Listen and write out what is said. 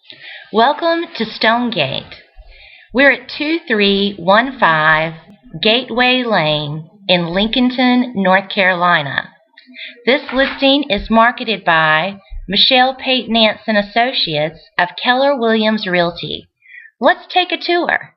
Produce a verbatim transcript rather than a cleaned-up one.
Welcome to Stonegate. We're at two three one five Gateway Lane in Lincolnton, North Carolina. This listing is marketed by Michelle Pate Nance and Associates of Keller Williams Realty. Let's take a tour.